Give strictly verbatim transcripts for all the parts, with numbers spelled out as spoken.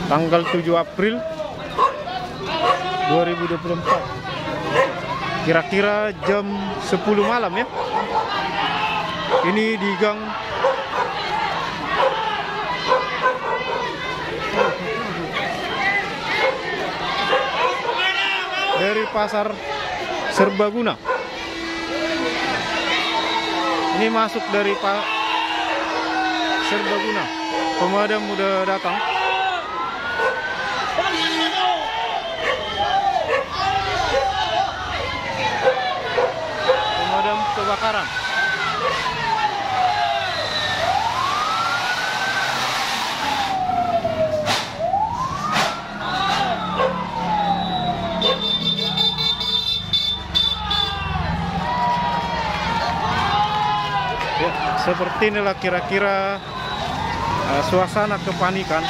tanggal tujuh April dua ribu dua puluh empat. Kira-kira jam sepuluh malam ya. Ini di gang dari Pasar Serbaguna. Ini masuk dari Pak Serbaguna. Pemadam udah datang. Pemadam kebakaran. Ya, seperti inilah kira-kira uh, suasana kepanikan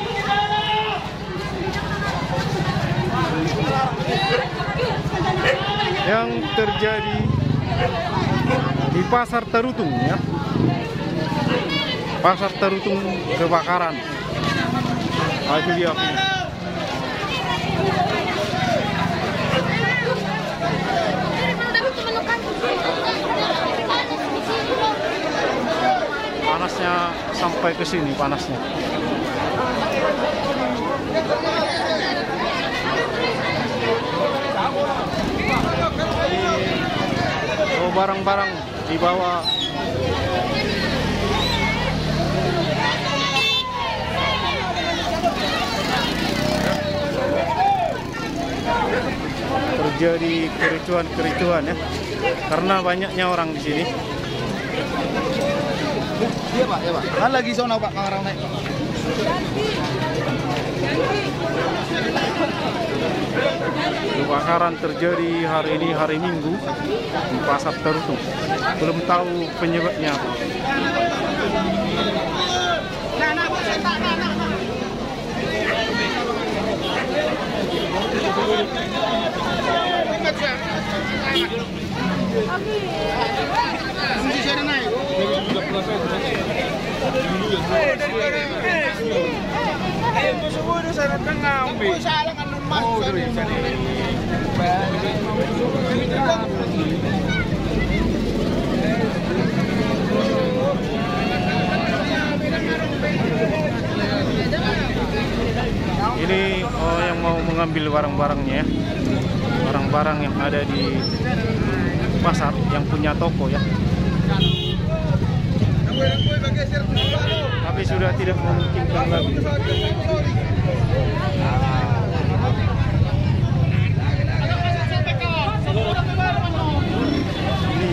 yang terjadi di Pasar Tarutung ya. Pasar Tarutung kebakaran. Nah, itu dia apinya. Panasnya sampai ke sini panasnya. Oh, barang-barang dibawa. Terjadi kericuan-kericuan ya, karena banyaknya orang di sini. Iya Pak, ya Pak. Kan lagi sono Pak, orang naik. Kebakaran terjadi hari ini, hari Minggu di Pasar Tarutung. Belum tahu penyebabnya apa. Ini oh, yang mau mengambil barang-barangnya ya. Barang-barang yang ada di pasar yang punya toko ya. Tapi sudah tidak memungkinkan lagi. Ini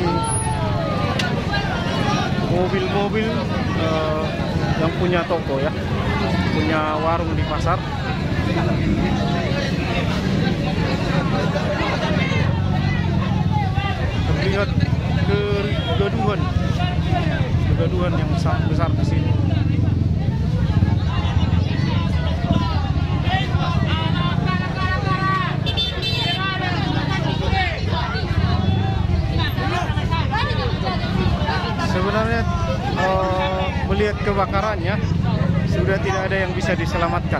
mobil-mobil uh, yang punya toko ya, punya warung di pasar. Terlihat kegaduhan, kegaduhan yang sangat besar di sini. Sebenarnya uh, melihat kebakarannya sudah tidak ada yang bisa diselamatkan.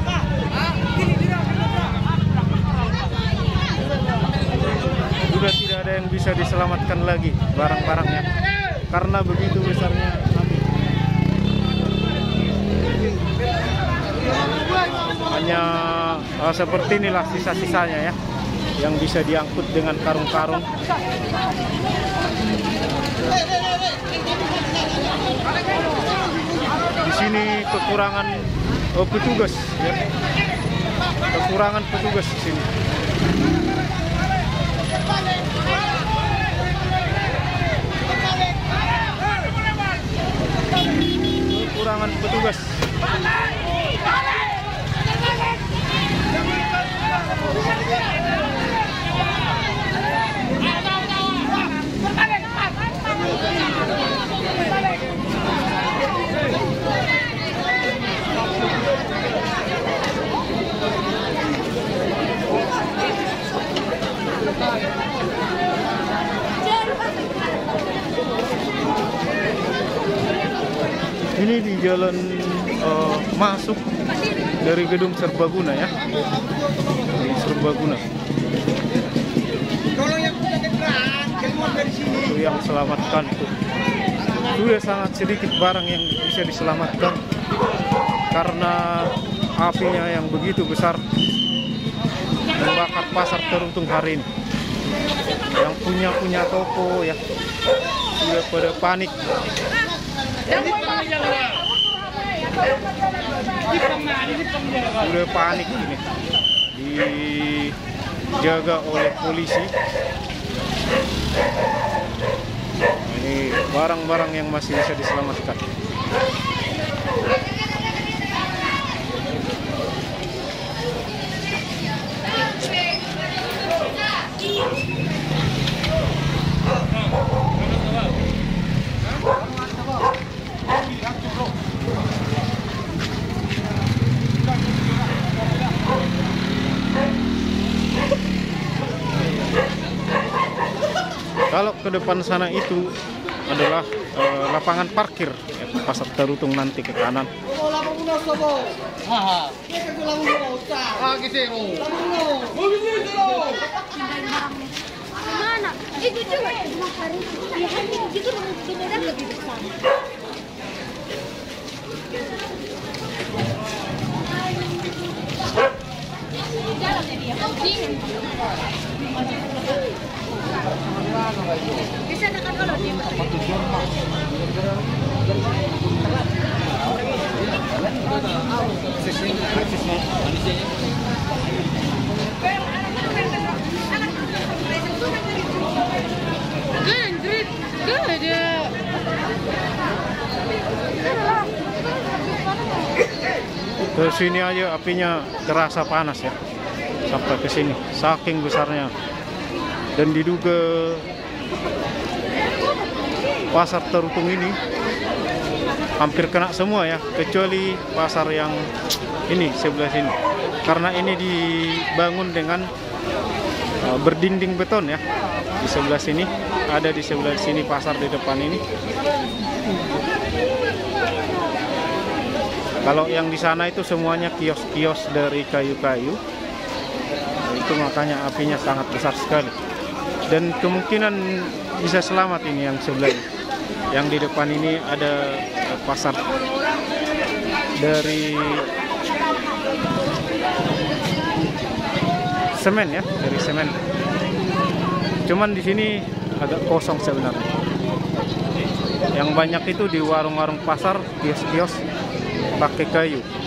Sudah tidak ada yang bisa diselamatkan lagi barang-barangnya karena begitu besarnya api. Hanya uh, seperti inilah sisa-sisanya ya, yang bisa diangkut dengan karung-karung. Di sini kekurangan oh, petugas ya. Kekurangan petugas di sini. Kekurangan petugas. Ini di jalan uh, masuk dari gedung Serbaguna ya, di Serbaguna. Itu yang selamatkan itu. Sudah sangat sedikit barang yang bisa diselamatkan karena apinya yang begitu besar membakar pasar Teruntung hari ini. Yang punya punya toko ya sudah pada panik. Sudah panik ini, dijaga oleh polisi. Ini barang-barang yang masih bisa diselamatkan. Kalau ke depan sana itu adalah uh, lapangan parkir ya, Pasar Teruntung nanti ke kanan. Mana? Itu juga ya gitu beneran lebih besar. Bisa dekat kalau dia ke sini aja apinya terasa panas ya, sampai ke sini saking besarnya, dan diduga pasar Teruntung ini hampir kena semua ya, kecuali pasar yang ini sebelah sini, karena ini dibangun dengan uh, berdinding beton ya. Di sebelah sini ada, di sebelah sini pasar di depan ini. Kalau yang di sana itu semuanya kios-kios dari kayu-kayu, itu makanya apinya sangat besar sekali. Dan kemungkinan bisa selamat ini yang sebelah ini. Yang di depan ini ada pasar dari semen ya, dari semen. Cuman di sini agak kosong sebenarnya. Yang banyak itu di warung-warung pasar, kios-kios pakai kayu.